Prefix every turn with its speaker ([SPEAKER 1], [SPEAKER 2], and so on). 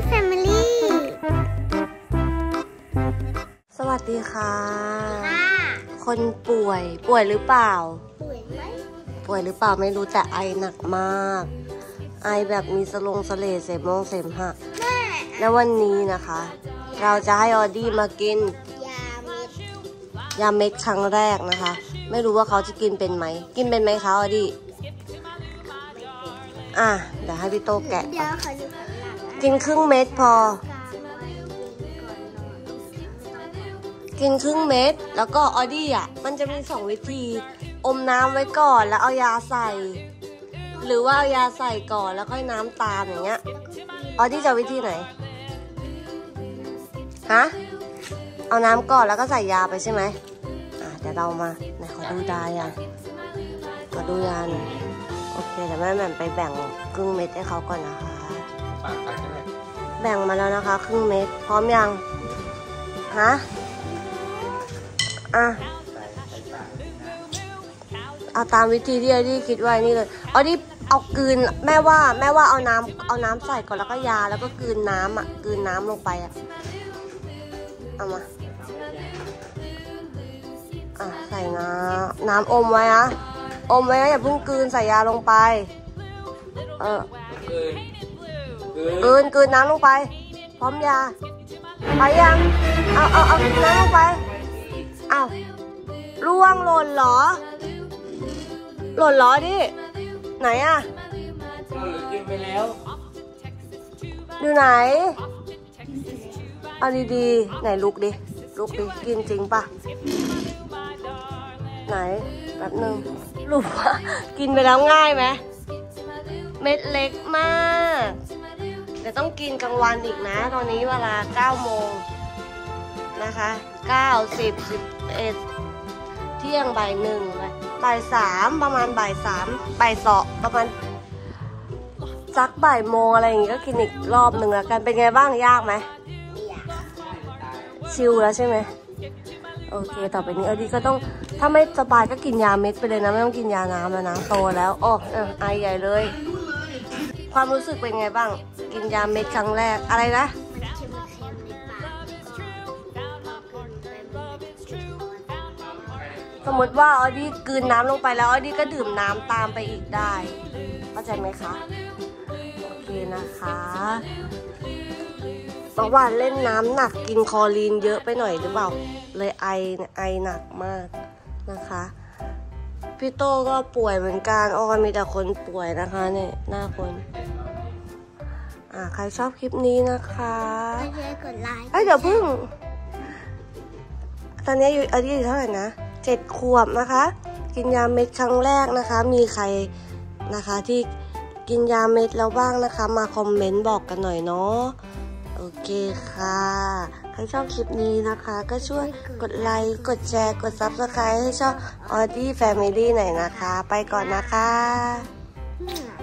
[SPEAKER 1] Family
[SPEAKER 2] สวัสดีค่ะคนป่วยหรือเปล่าป่วยหรือเปล่าไม่รู้แต่ไอหนักมากไอแบบมีสเลดเสมหะแล้ววันนี้นะคะเราจะให้ออดี้มากินยาเม็ดครั้งแรกนะคะไม่รู้ว่าเขาจะกินเป็นไหมคะออดี้เดี๋ยวให้พี่โตแกะกินครึ่งเม็ดพอกินครึ่งเม็ดแล้วก็ออดี้มันจะมี2 วิธีอมน้ำไว้ก่อนแล้วเอายาใส่หรือว่าเอายาใส่ก่อนแล้วค่อยน้ำตามอย่างเงี้ยออดี้จะวิธีไหนเอาน้ำก่อนแล้วก็ใส่ยาไปใช่ไหมเดี๋ยวเรามาไหนขอดูยาหน่อยโอเคเดี๋ยวแม่แหม่มไปแบ่งครึ่งเม็ดให้เขาก่อนนะคะแบ่งมาแล้วนะคะครึ่งเม็ดพร้อมยังเอาตามวิธีที่ออดี้คิดไว้นี่เลยออดี้เอากลืนแม่ว่าเอาน้ำใส่ก่อนแล้วก็ยาแล้วก็กลืนน้ำลงไปเอามาใส่น้ำอมไว้อย่าเพิ่งกลืนใส่ยาลงไปกลืนน้ำลงไปพร้อมยาไปยังเอาน้ำลงไปร่วงหล่นเหรอดิไหน
[SPEAKER 3] กินไปแล้ว
[SPEAKER 2] อยู่ไหนเอาดีๆไหนลุกดิกินจริงปะไหนแป๊บนึงรู้ว่ากินไปแล้วง่ายไหมเม็ดเล็กมากเดี๋ยวต้องกินกลางวันอีกนะตอนนี้เวลา 9 โมงนะคะ9 10 11เที่ยงบ่าย 1บ่าย 3ประมาณบ่าย 3บ่าย 2ประมาณสักบ่ายโมงอะไรอย่างงี้ก็กินอีกรอบหนึ่งแล้วกันเป็นไงบ้างยากไหมชิลแล้วใช่ไหมโอเคต่อไปนี้ออดี้ก็ต้องถ้าไม่สบายก็กินยาเม็ดไปเลยนะไม่ต้องกินยาน้ำแล้วนะโตแล้วไอใหญ่เลยความรู้สึกเป็นไงบ้างกินยาเม็ดครั้งแรกอะไรนะสมมติว่าออดี้กลืนน้ำลงไปแล้วออดี้ก็ดื่มน้ำตามไปอีกได้เข้าใจไหมคะโอเคนะคะเมื่อวานเล่นน้ำหนักกินคลอรีนเยอะไปหน่อยหรือเปล่าเลยไอหนักมากนะคะพี่โตก็ป่วยเหมือนกันมีแต่คนป่วยนะคะเนี่ยหน้าคนใครชอบคลิปนี้นะคะ
[SPEAKER 1] กดไลค์
[SPEAKER 2] เดี๋ยวพึ่งตอนนี้อายุเท่าไหร่นะ7 ขวบนะคะกินยาเม็ดครั้งแรกนะคะมีใครนะคะที่กินยาเม็ดแล้วบ้างนะคะมาคอมเมนต์บอกกันหน่อยเนาะโอเคค่ะใครชอบคลิปนี้นะคะก็ช่วยกดไลค์กดแชร์กด Subscribe ให้ช่อง Audie Family หน่อยนะคะไปก่อนนะคะ